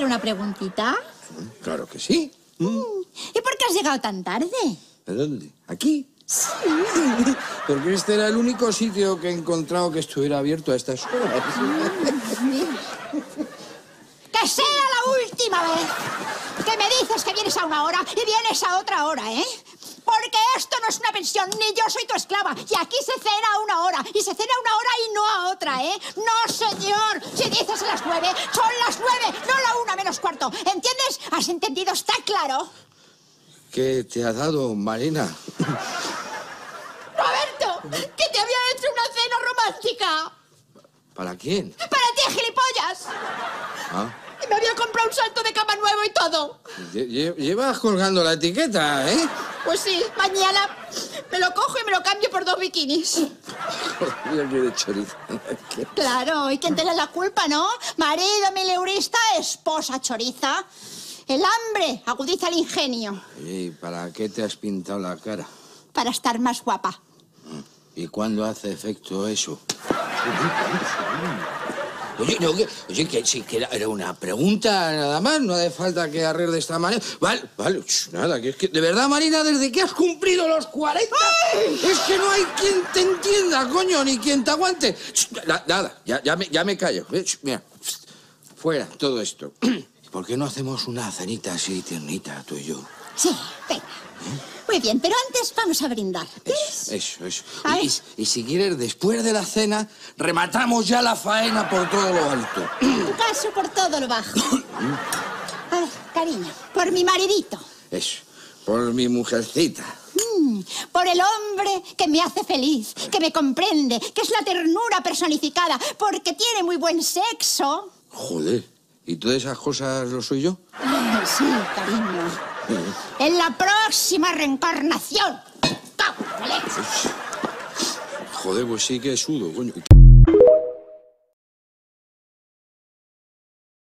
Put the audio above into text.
hacer una preguntita? Claro que sí. ¿Y por qué has llegado tan tarde? ¿De dónde? ¿Aquí? Sí. Porque este era el único sitio que he encontrado que estuviera abierto a estas horas. ¡Que sea la última vez! Que me dices que vienes a una hora y vienes a otra hora, ¿eh? Porque esto no es una pensión, ni yo soy tu esclava. Y aquí se cena a una hora, y se cena a una hora y no a otra, ¿eh? No, señor. Si dices a las 9, son las 9, no la 1 menos cuarto. ¿Entiendes? ¿Has entendido? ¿Está claro? ¿Qué te ha dado, Marina? ¡Roberto! ¡Que te había hecho una cena romántica! ¿Para quién? ¡Para ti, gilipollas! Ah. Y me había comprado un salto de cama nuevo y todo. Llevas colgando la etiqueta, ¿eh? Pues sí, mañana me lo cojo y me lo cambio por 2 bikinis. Mira que de chorizo. Claro, ¿y quién tiene la culpa, no? Marido mileurista, esposa choriza. El hambre agudiza el ingenio. ¿Y para qué te has pintado la cara? Para estar más guapa. ¿Y cuándo hace efecto eso? Oye, no, que sí, que era una pregunta nada más, no hace falta que arregles de esta manera. Vale, nada, que es que, de verdad, Marina, desde que has cumplido los 40, ¡ay! Es que no hay quien te entienda, coño, ni quien te aguante. Nada, ya me callo. Mira, fuera todo esto. ¿Por qué no hacemos una cenita así tiernita, tú y yo? Sí, venga. Muy bien, pero antes vamos a brindar. Eso. Y si quieres, después de la cena, rematamos ya la faena por todo lo alto. En tu caso, por todo lo bajo. A ver, cariño, por mi maridito. Eso, por mi mujercita. Por el hombre que me hace feliz, que me comprende, que es la ternura personificada, porque tiene muy buen sexo. Joder, ¿y todas esas cosas lo soy yo? Sí, cariño. En la próxima reencarnación. ¡Cállate! Joder, pues sí que sudo, coño.